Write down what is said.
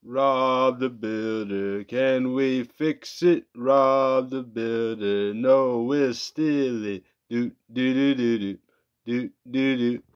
Rob the builder, can we fix it? Rob the builder, no, we'll steal it. Do do do do do do do do.